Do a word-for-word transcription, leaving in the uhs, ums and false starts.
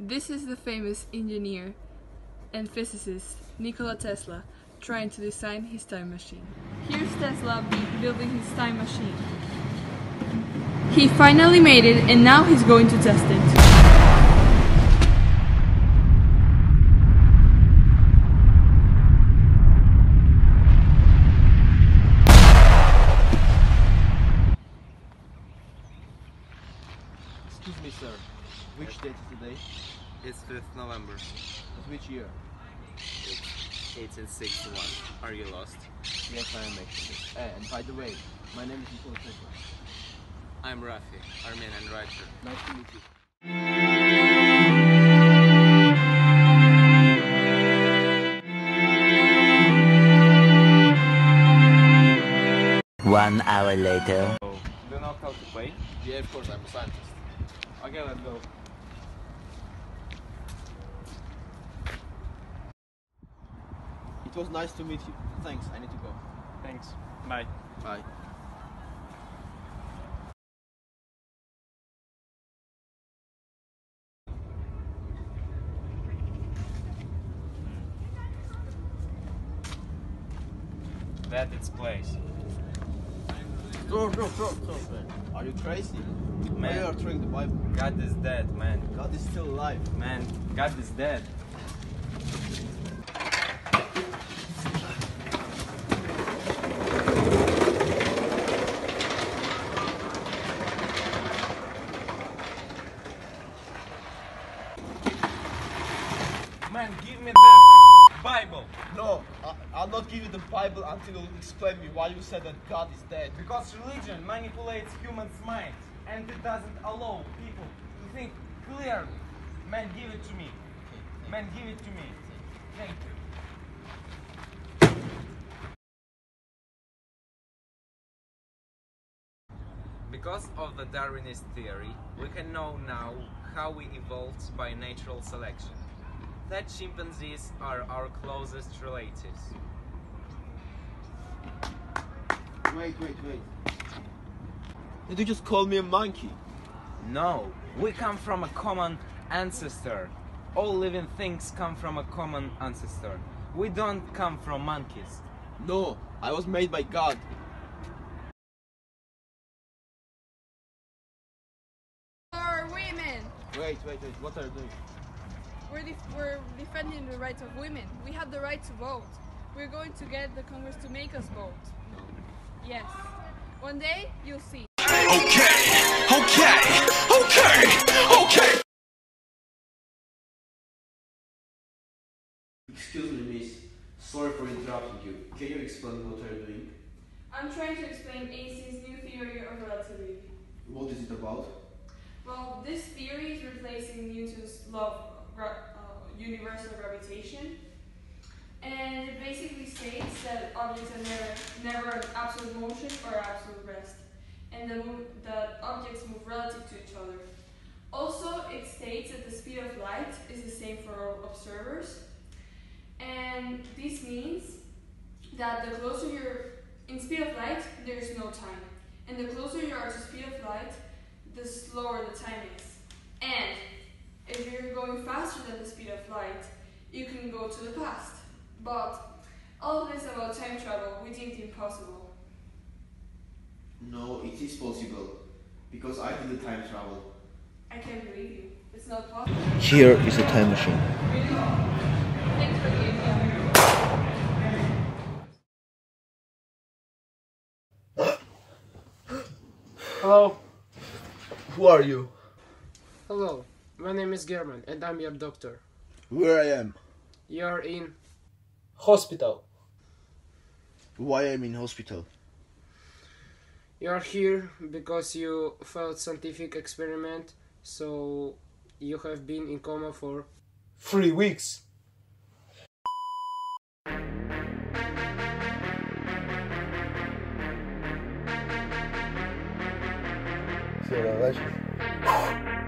This is the famous engineer and physicist Nikola Tesla trying to design his time machine. Here's Tesla building his time machine. He finally made it and now he's going to test it. Excuse me, sir. Which date is today? It's fifth November. Of which year? It's eighteen sixty-one. Are you lost? Yes, I am actually. Eh, and by the way, my name is Nikola Tesla. I'm Rafi, Armenian writer. Nice to meet you. One hour later. So, do you know how to play? Yeah, of course, I'm a scientist. Okay, let's go. It was nice to meet you. Thanks, I need to go. Thanks. Bye. Bye. That its place. Stop, stop, stop, stop, man. Are you crazy? Why Man. you are throwing the Bible? God is dead, man. God is still alive. Man, God is dead. Man, give me the Bible. No, I, I'll not give you the Bible until you explain me why you said that God is dead. Because religion manipulates humans' minds and it doesn't allow people to think clearly. Man, give it to me. Man, give it to me. Thank you. Because of the Darwinist theory, we can know now how we evolved by natural selection. That chimpanzees are our closest relatives. Wait, wait, wait. Did you just call me a monkey? No, we come from a common ancestor. All living things come from a common ancestor. We don't come from monkeys. No, I was made by God. For women! Wait, wait, wait. What are you doing? We're, def we're defending the rights of women. We have the right to vote. We're going to get the Congress to make us vote. No. Yes. One day, you'll see. Okay, okay, okay, okay. Excuse me, miss. Sorry for interrupting you. Can you explain what you're doing? I'm trying to explain Einstein's new theory of relativity. What is it about? Well, this theory is replacing Newton's law of gra uh, universal gravitation. And it basically states that objects are never, never in absolute motion or absolute rest. And the that objects move relative to each other. Also, it states that the speed of light is the same for all observers. And this means that the closer you're in speed of light, there's no time. And the closer you are to speed of light, the slower the time is. And if you're going faster than the speed of light, you can go to the past. But all this about time travel, we deemed impossible. No, it is possible. Because I did the time travel. I can't believe you. It's not possible. Here is a time machine. Really? Thanks for the idea. Hello. Who are you? Hello. My name is German and I'm your doctor. Where I am? You're in hospital. Why I'm in hospital? You're here because you failed scientific experiment, so you have been in coma for three weeks. Все, давай.